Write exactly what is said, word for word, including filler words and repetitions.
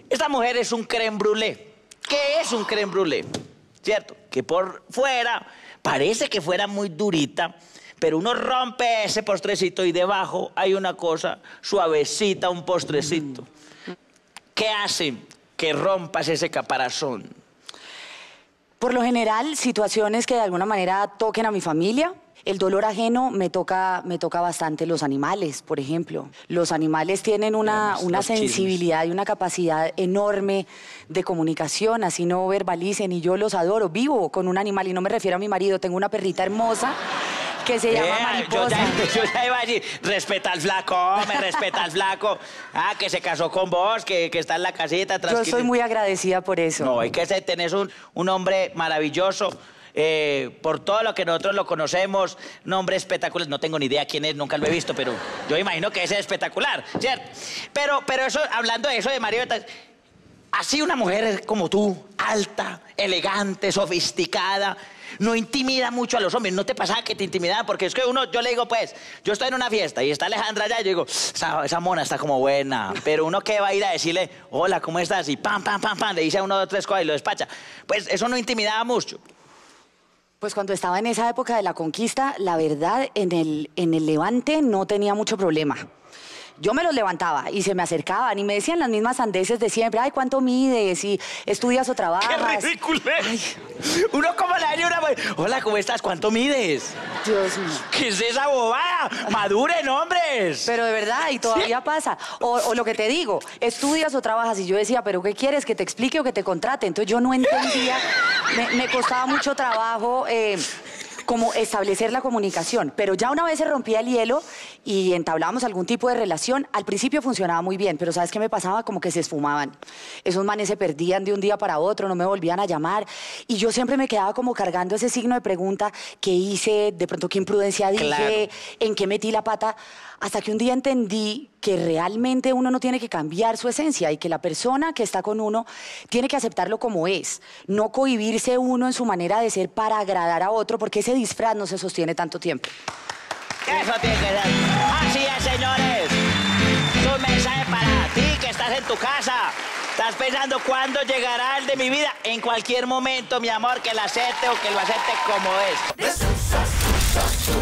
Esta mujer es un crème brûlée. ¿Qué es un crème brûlée? ¿Cierto? Que por fuera parece que fuera muy durita, pero uno rompe ese postrecito y debajo hay una cosa suavecita, un postrecito. ¿Qué hace que rompas ese caparazón? Por lo general, situaciones que de alguna manera toquen a mi familia. El dolor ajeno me toca, me toca bastante los animales, por ejemplo. Los animales tienen una, una sensibilidad y una capacidad enorme de comunicación, así no verbalicen, y yo los adoro. Vivo con un animal, y no me refiero a mi marido, tengo una perrita hermosa que se llama eh, Mariposa. Yo ya, yo ya iba a decir, respeta al flaco, me respeta al flaco. Ah, que se casó con vos, que, que está en la casita. Yo soy muy agradecida por eso. No, es que tenés un, un hombre maravilloso. Eh, por todo lo que nosotros lo conocemos, nombre espectacular. No tengo ni idea quién es, nunca lo he visto, pero yo imagino que ese es espectacular, ¿cierto? Pero, pero eso, hablando de eso de Mario, así una mujer como tú, alta, elegante, sofisticada, no intimida mucho a los hombres. ¿No te pasaba que te intimidaba? Porque es que uno, yo le digo, pues, yo estoy en una fiesta y está Alejandra allá y yo digo, esa, esa mona está como buena. Pero uno que va a ir a decirle, hola, ¿cómo estás? Y pam, pam, pam, pam, le dice a uno, dos, tres cosas y lo despacha. Pues eso no intimidaba mucho. Pues cuando estaba en esa época de la conquista, la verdad, en el, en el levante no tenía mucho problema. Yo me los levantaba y se me acercaban y me decían las mismas sandeces de siempre. Ay, ¿cuánto mides? ¿Y estudias o trabajas? ¡Qué ridículo! Uno como la haría una... Hola, ¿cómo estás? ¿Cuánto mides? Dios mío. ¿Qué es esa bobada? ¡Maduren, hombres! Pero de verdad, y todavía ¿sí? pasa. O, o lo que te digo, ¿estudias o trabajas? Y yo decía, ¿pero qué quieres? ¿Que te explique o que te contrate? Entonces yo no entendía. Me, me costaba mucho trabajo... Eh, como establecer la comunicación, pero ya una vez se rompía el hielo y entablábamos algún tipo de relación, al principio funcionaba muy bien, pero ¿sabes qué me pasaba? Como que se esfumaban. Esos manes se perdían de un día para otro, no me volvían a llamar, y yo siempre me quedaba como cargando ese signo de pregunta, ¿qué hice? De pronto, ¿qué imprudencia dije? Claro. ¿En qué metí la pata? Hasta que un día entendí que realmente uno no tiene que cambiar su esencia y que la persona que está con uno tiene que aceptarlo como es, no cohibirse uno en su manera de ser para agradar a otro, porque ese disfraz no se sostiene tanto tiempo. Eso tiene que ser. Así es, señores. Un mensaje para ti que estás en tu casa. Estás pensando cuándo llegará el de mi vida. En cualquier momento, mi amor, que la acepte o que lo acepte como es.